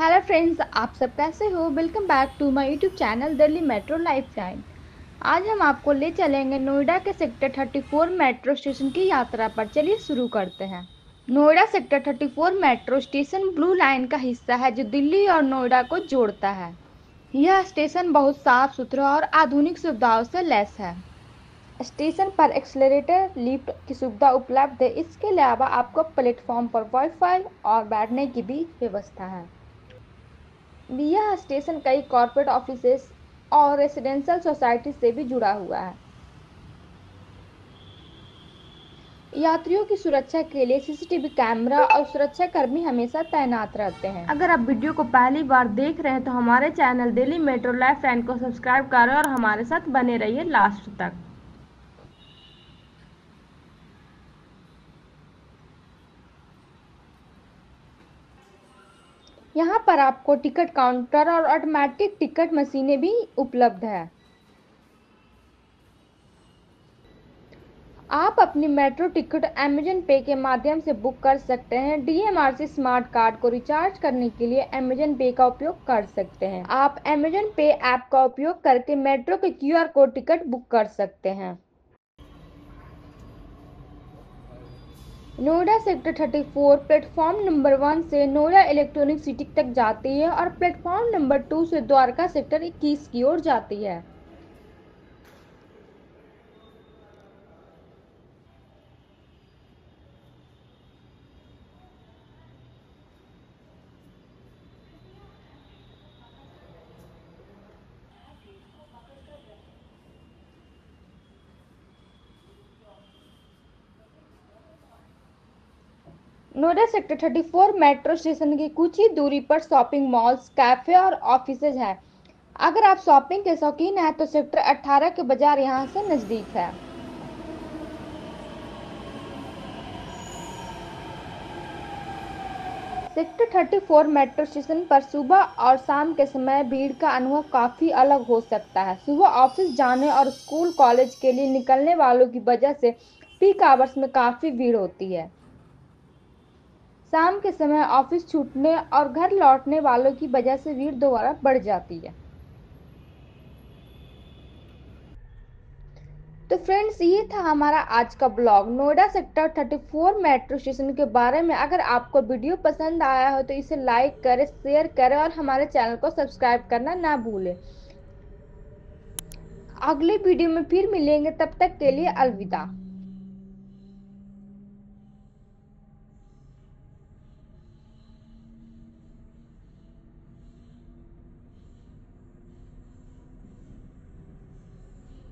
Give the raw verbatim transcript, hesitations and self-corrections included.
Hello friends, आप सब कैसे हो। Welcome back to my YouTube channel Delhi metro lifeline. आज हम आपको ले चलेंगे नोएडा के सेक्टर चौंतीस मेट्रो स्टेशन की यात्रा पर। चलिए शुरू करते हैं। नोएडा सेक्टर चौंतीस मेट्रो स्टेशन ब्लू लाइन का हिस्सा है जो दिल्ली और नोएडा को जोड़ता है। यह स्टेशन बहुत साफ सुथरा और आधुनिक सुविधाओं से लैस है। स्टेशन पर एक्सेलरेटर लिफ्ट की सुविधा उपलब्ध है। इसके अलावा आपको प्लेटफॉर्म पर वाईफाई और बैठने की भी व्यवस्था है। यह स्टेशन कई कॉर्पोरेट ऑफिसेस और रेसिडेंशियल सोसाइटी से भी जुड़ा हुआ है। यात्रियों की सुरक्षा के लिए सीसीटीवी कैमरा और सुरक्षा कर्मी हमेशा तैनात रहते हैं। अगर आप वीडियो को पहली बार देख रहे हैं तो हमारे चैनल दिल्ली मेट्रो लाइफलाइन को सब्सक्राइब करें और हमारे साथ बने रहिए लास्ट तक। यहाँ पर आपको टिकट काउंटर और ऑटोमेटिक टिकट मशीनें भी उपलब्ध है। आप अपनी मेट्रो टिकट अमेजन पे के माध्यम से बुक कर सकते हैं। डीएमआरसी स्मार्ट कार्ड को रिचार्ज करने के लिए अमेजन पे का उपयोग कर सकते हैं। आप अमेजन पे ऐप का उपयोग करके मेट्रो के क्यूआर कोड टिकट बुक कर सकते हैं। नोएडा सेक्टर चौंतीस प्लेटफॉर्म नंबर वन से नोएडा इलेक्ट्रॉनिक सिटी तक जाती है और प्लेटफॉर्म नंबर टू से द्वारका सेक्टर इक्कीस की ओर जाती है। नोएडा सेक्टर चौंतीस मेट्रो स्टेशन की कुछ ही दूरी पर शॉपिंग मॉल्स, कैफे और ऑफिसेज हैं। अगर आप शॉपिंग के शौकीन हैं तो सेक्टर अठारह के बाजार यहां से नजदीक है। सेक्टर चौंतीस मेट्रो स्टेशन पर सुबह और शाम के समय भीड़ का अनुभव काफी अलग हो सकता है। सुबह ऑफिस जाने और स्कूल कॉलेज के लिए निकलने वालों की वजह से पीक आवर्स में काफी भीड़ होती है। शाम के समय ऑफिस छूटने और घर लौटने वालों की वजह से भीड़ दोबारा बढ़ जाती है। तो फ्रेंड्स, ये था हमारा आज का ब्लॉग नोएडा सेक्टर चौंतीस मेट्रो स्टेशन के बारे में। अगर आपको वीडियो पसंद आया हो तो इसे लाइक करें, शेयर करें और हमारे चैनल को सब्सक्राइब करना ना भूलें। अगले वीडियो में फिर मिलेंगे, तब तक के लिए अलविदा।